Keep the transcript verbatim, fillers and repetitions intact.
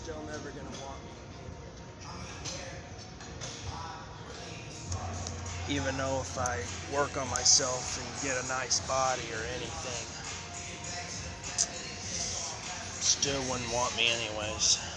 still never going to want me. Even though if I work on myself and get a nice body or anything, still wouldn't want me anyways.